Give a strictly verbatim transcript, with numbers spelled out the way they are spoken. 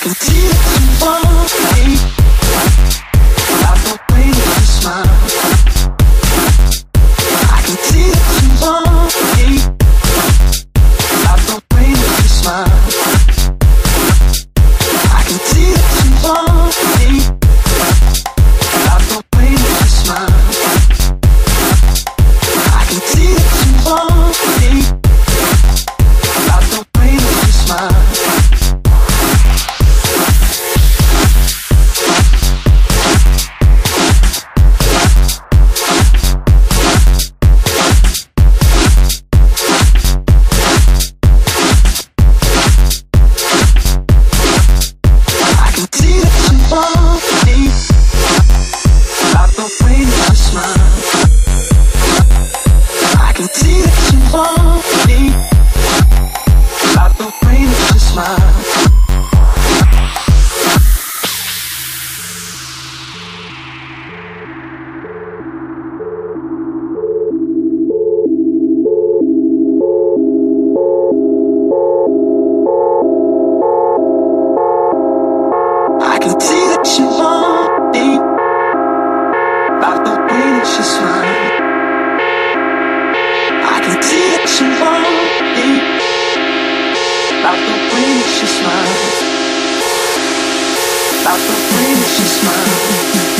can see that you want me. About the way that you smile. I can see that you want me. About the way that you smile. I can see that you want me. About the way that you smile. I can see that you want me. About the way that you smile. I can see that you want me. About the way that you smile. I can see that you want me. About the way that you smile. About the way that you smile.